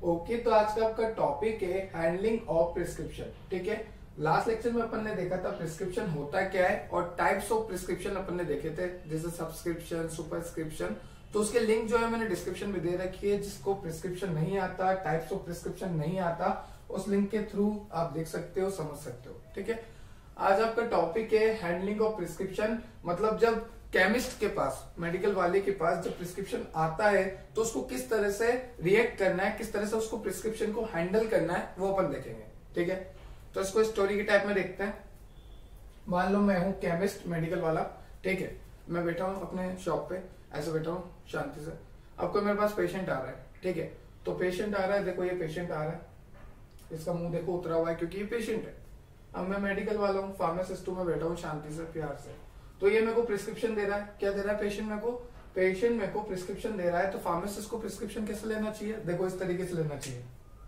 Okay, तो आज का आपका टॉपिक है हैंडलिंग ऑफ प्रिस्क्रिप्शन। ठीक है, लास्ट लेक्चर में अपन ने देखा था प्रिस्क्रिप्शन होता क्या है और टाइप्स ऑफ प्रिस्क्रिप्शन अपन ने देखे थे, जैसे सब्सक्रिप्शन, सुपरस्क्रिप्शन। तो उसके लिंक जो है मैंने डिस्क्रिप्शन में दे रखी है। जिसको प्रिस्क्रिप्शन नहीं आता, टाइप्स ऑफ प्रिस्क्रिप्शन नहीं आता, उस लिंक के थ्रू आप देख सकते हो, समझ सकते हो। ठीक है, आज आपका टॉपिक है हैंडलिंग ऑफ प्रिस्क्रिप्शन। मतलब जब केमिस्ट के पास, मेडिकल वाले के पास जब प्रिस्क्रिप्शन आता है तो उसको किस तरह से रिएक्ट करना है, किस तरह से उसको प्रिस्क्रिप्शन को हैंडल करना है, वो अपन देखेंगे। ठीक है, तो इसको स्टोरी के टाइप में देखते हैं। मान लो मैं हूं केमिस्ट, मेडिकल वाला। ठीक है, मैं बैठा हूं अपने शॉप पे, ऐसे बैठा हूं शांति से। अब कोई मेरे पास पेशेंट आ रहा है। ठीक है, तो पेशेंट आ रहा है, देखो ये पेशेंट आ रहा है, इसका मुंह देखो उतरा हुआ है क्योंकि ये पेशेंट है। अब मैं मेडिकल वाला हूँ, फार्मासिस्ट हूँ, मैं बैठा हूँ शांति से, प्यार से। तो ये मेरे को प्रिस्क्रिप्शन दे रहा है। क्या दे रहा है? पेशेंट मेरे को प्रिस्क्रिप्शन दे रहा है। तो फार्मासिस्ट को प्रिस्क्रिप्शन कैसे लेना चाहिए? देखो इस तरीके से लेना चाहिए।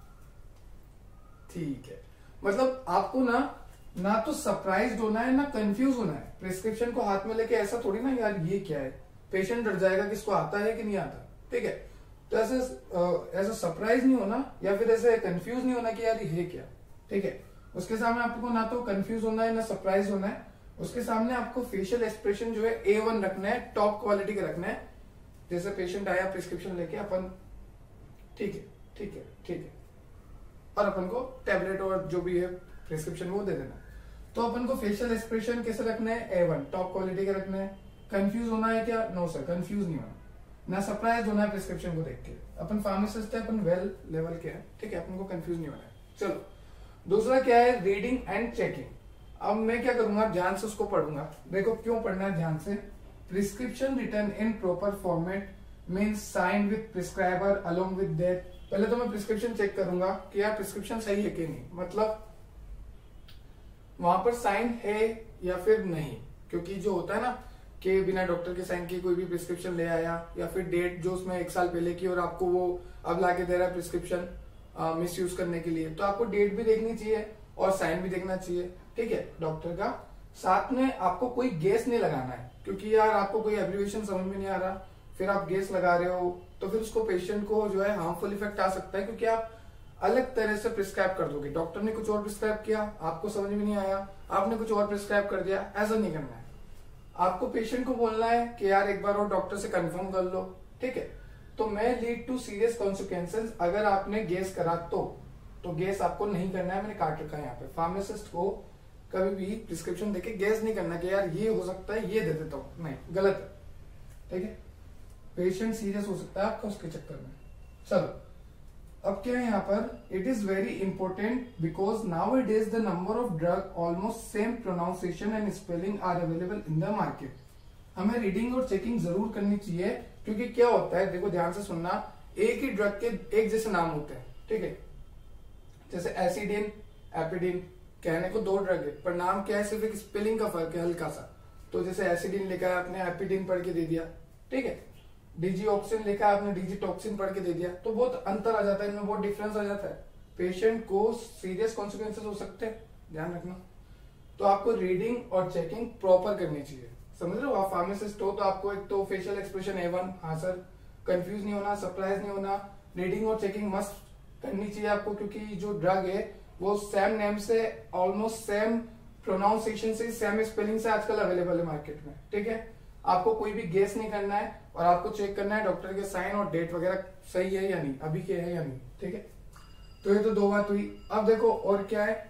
ठीक है, मतलब आपको ना तो सरप्राइज्ड होना है, ना कंफ्यूज होना है। प्रिस्क्रिप्शन को हाथ में लेके ऐसा थोड़ी ना यार ये क्या है, पेशेंट डर जाएगा कि इसको आता है कि नहीं आता। ठीक है, तो ऐसा सरप्राइज नहीं होना या फिर ऐसे कंफ्यूज नहीं होना कि यार ये क्या। ठीक है, उसके सामने आपको ना तो कंफ्यूज होना है, ना सरप्राइज होना है। उसके सामने आपको फेशियल एक्सप्रेशन जो है A1 रखना है, टॉप क्वालिटी का रखना है। जैसे पेशेंट आया प्रिस्क्रिप्शन लेके, अपन ठीक है ठीक है ठीक है, और अपन को टैबलेट और जो भी है प्रिस्क्रिप्शन वो दे देना। तो अपन को फेशियल एक्सप्रेशन कैसे रखना है? A1 टॉप क्वालिटी का रखना है। कंफ्यूज होना है क्या? नो सर, कंफ्यूज नहीं होना, ना सरप्राइज होना है प्रिस्क्रिप्शन को देख के। अपन फार्मासिस्ट है, अपन वेल लेवल के हैं। ठीक है, अपन को कंफ्यूज नहीं होना है। चलो, दूसरा क्या है? Reading and checking. अब मैं क्या करूंगा, ध्यान से उसको पढ़ूंगा। देखो क्यों पढ़ना है ध्यान से। Prescription written in proper format means sign with prescriber along with that. पहले तो मैं प्रिस्क्रिप्शन चेक करूंगा कि यार प्रिस्क्रिप्शन सही है कि नहीं, मतलब वहां पर साइन है या फिर नहीं। क्योंकि जो होता है ना कि बिना डॉक्टर के साइन के कोई भी प्रिस्क्रिप्शन ले आया, या फिर डेट जो उसमें 1 साल पहले की और आपको वो अब लाके दे रहा है प्रिस्क्रिप्शन मिस यूज करने के लिए, तो आपको डेट भी देखनी चाहिए और साइन भी देखना चाहिए। ठीक है, डॉक्टर का। साथ में आपको कोई गेस नहीं लगाना है, क्योंकि यार आपको कोई एब्रिविएशन समझ में नहीं आ रहा, फिर आप गेस लगा रहे हो तो फिर उसको पेशेंट को जो है हार्मफुल इफेक्ट आ सकता है। क्योंकि आप अलग तरह से प्रिस्क्राइब कर दोगे। डॉक्टर ने कुछ और प्रिस्क्राइब किया, आपको समझ में नहीं आया, आपने कुछ और प्रिस्क्राइब कर दिया। ऐसा नहीं करना है। आपको पेशेंट को बोलना है कि यार एक बार और डॉक्टर से कंफर्म कर लो। ठीक है, तो मैं लीड टू सीरियस कॉन्सिक्वेंसेस। अगर आपने गेस करा तो गेस आपको नहीं करना है। मैंने काट रखा है यहाँ पे। फार्मासिस्ट को कभी भी प्रिस्क्रिप्शन देके गेस नहीं करना कि यार ये हो सकता है, ये दे देता हूं, नहीं, गलत है। ठीक है, पेशेंट सीरियस हो सकता है आपका उसके चक्कर में। चलो, अब क्या है यहाँ पर? It is very important because now it is the number of drug almost same pronunciation and spelling are available in the market. हमें रीडिंग और चेकिंग जरूर करनी चाहिए, क्योंकि क्या होता है, देखो ध्यान से सुनना, एक ही ड्रग के एक जैसे नाम होते हैं। ठीक है, जैसे एसिडिन, एपिडिन, कहने को 2 ड्रग है पर नाम क्या है, सिर्फ एक स्पेलिंग का फर्क है हल्का सा। तो जैसे एसिडिन लिखा है आपने एपिडिन पढ़ के दे दिया। ठीक है, डीजीऑक्सिन लिखा है आपने डीजीटॉक्सिन पढ़ के दे दिया, तो बहुत अंतर आ जाता है, इनमें बहुत डिफरेंस आ जाता है। पेशेंट को सीरियस कॉन्सिक्वेंसेस हो सकते हैं, ध्यान रखना। तो आपको रीडिंग और चेकिंग प्रॉपर करनी चाहिए। समझ रहे हो? आप फार्मासिस्ट हो तो आपको एक तो फेशियल एक्सप्रेशन A1, हाँ सर, कंफ्यूज नहीं होना, सरप्राइज नहीं होना। रीडिंग और चेकिंग मस्ट करनी चाहिए आपको, क्योंकि जो ड्रग है वो सेम नेम से, ऑलमोस्ट सेम प्रोनाउंसिएशन से, सेम स्पेलिंग से आजकल अवेलेबल है मार्केट में। ठीक है, आपको कोई भी गेस नहीं करना है और आपको चेक करना है डॉक्टर के साइन और डेट वगैरह सही है या नहीं, अभी के है या नहीं। ठीक है, तो ये तो 2 बात हुई। अब देखो और क्या है?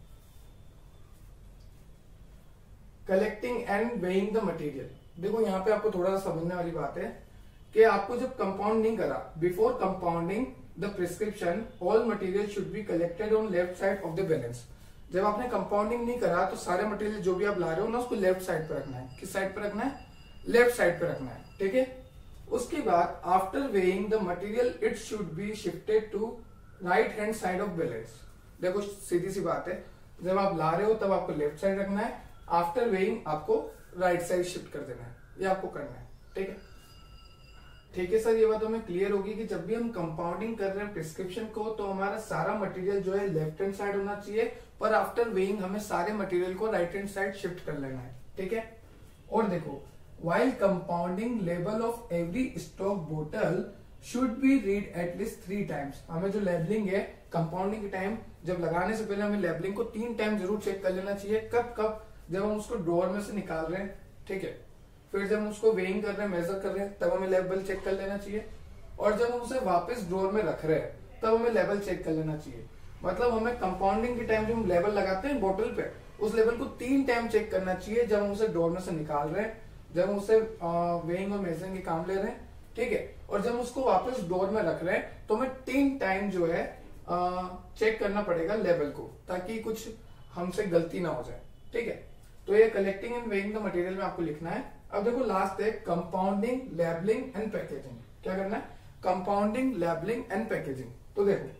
Collecting and weighing the material. देखो यहाँ पे आपको थोड़ा सा समझने वाली बात है कि आपको जब कंपाउंडिंग करा, before compounding the prescription all material should be collected on left side of the balance. जब आपने कंपाउंडिंग नहीं करा तो सारे मटेरियल जो भी आप ला रहे हो ना, उसको लेफ्ट साइड पे रखना है। किस साइड पे रखना है? लेफ्ट साइड पे रखना है। ठीक है, उसके बाद after weighing the material it should be shifted to right hand side of balance. देखो सीधी सी बात है, जब आप ला रहे हो तब आपको लेफ्ट साइड रखना है, आफ्टर वेइंग आपको राइट साइड शिफ्ट कर देना है, ये आपको करना है। ठीक है, ठीक है सर, ये बात हमें क्लियर होगी कि जब भी हम कंपाउंडिंग कर रहे हैं प्रिस्क्रिप्शन को तो हमारा सारा मटेरियल जो है लेफ्ट हैंड साइड होना चाहिए, पर आफ्टर वेइंग हमें सारे मटेरियल को राइट हैंड साइड शिफ्ट कर लेना है। ठीक है, और देखो while compounding label of every stock bottle should be read at least 3 times. हमें जो लेबलिंग है कंपाउंडिंग के टाइम जब लगाने से पहले हमें लेबलिंग को 3 टाइम जरूर चेक कर लेना चाहिए। कब कब? जब हम उसको ड्रॉअर में से निकाल रहे हैं, ठीक है, फिर जब हम उसको वेइंग कर रहे हैं, मेजर कर रहे हैं, तब हमें लेवल चेक कर लेना चाहिए, और जब हम उसे वापस ड्रॉअर में रख रहे हैं तब हमें लेवल चेक कर लेना चाहिए। मतलब हमें कंपाउंडिंग के टाइम जब हम लेवल लगाते हैं बोतल पे, उस लेवल को 3 टाइम चेक करना चाहिए, जब हम उसे ड्रॉअर में से निकाल रहे हैं, जब हम उसे वेइंग और मेजरिंग के काम ले रहे हैं, ठीक है, और जब हम उसको वापस ड्रॉअर में रख रहे हैं तो हमें 3 टाइम जो है चेक करना पड़ेगा लेवल को, ताकि कुछ हमसे गलती ना हो जाए, ठीक है। तो ये collecting and weighing the material में आपको लिखना है। अब देखो लास्ट है कंपाउंडिंग, लेबलिंग एंड पैकेजिंग। क्या करना है? Compounding, labelling and packaging. तो देखो,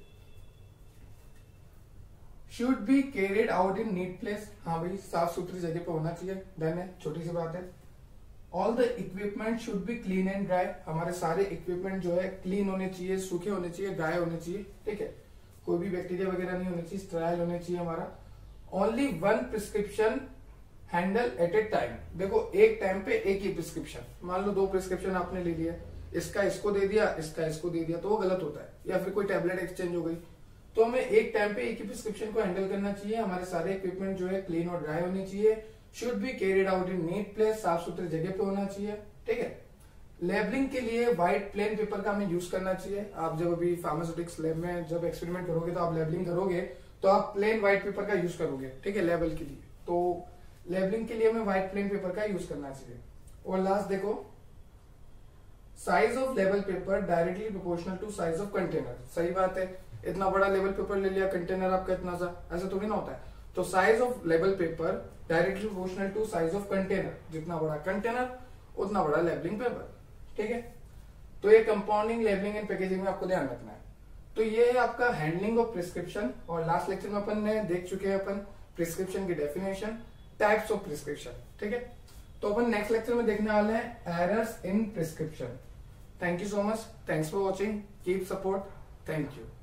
should be carried out in neat place. हाँ भाई, साफ सुथरी जगह पे होना चाहिए, डन है, छोटी सी बात है। All the equipment should be clean and dry. हमारे सारे इक्विपमेंट जो है क्लीन होने चाहिए, सूखे होने चाहिए, ड्राई होने चाहिए, ठीक है, कोई भी बैक्टीरिया वगैरह नहीं होने चाहिए, स्टेराइल होने चाहिए हमारा। Only 1 prescription handle at a time. देखो एक टाइम पे एक ही प्रिस्क्रिप्शन, मान लो 2 प्रिस्क्रिप्शन आपने ले लिया, इसका इसको दे दिया, इसका इसको दे दिया, तो वो गलत होता है, या फिर कोई टैबलेट एक्सचेंज हो गई। तो हमें एक टाइम पे एक ही प्रिस्क्रिप्शन को हैंडल करना चाहिए। हमारे सारे इक्विपमेंट जो है क्लीन और ड्राई होने चाहिए। Should be carried out in neat place, साफ सुथरी जगह पे होना चाहिए, ठीक है। लेबलिंग के लिए व्हाइट प्लेन पेपर का हमें यूज करना चाहिए। आप जब अभी फार्मास्यूटिक्स लैब में जब एक्सपेरिमेंट करोगे तो आप लेबलिंग करोगे तो आप प्लेन व्हाइट पेपर का यूज करोगे, ठीक है, लेबल के लिए। तो लेबलिंग के लिए हमें व्हाइट प्लेन पेपर का यूज करना चाहिए। और लास्ट देखो, size of label paper directly proportional to size of container. सही बात है, इतना बड़ा लेबल पेपर ले लिया, कंटेनर आपका इतना सा, ऐसा थोड़ी ना होता है। तो size of label paper directly proportional to size of container. जितना बड़ा कंटेनर उतना बड़ा लेबलिंग पेपर, ठीक है। तो ये कंपाउंडिंग, लेबलिंग एंड पैकेजिंग में आपको ध्यान रखना है। तो ये है आपका हैंडलिंग ऑफ प्रिस्क्रिप्शन। और लास्ट लेक्चर में अपन ने देख चुके हैं अपन प्रिस्क्रिप्शन की डेफिनेशन, टाइप्स ऑफ प्रिस्क्रिप्शन, ठीक है। तो अपन नेक्स्ट लेक्चर में देखने वाले हैं errors in prescription. Thank you so much, thanks for watching, keep support, thank you.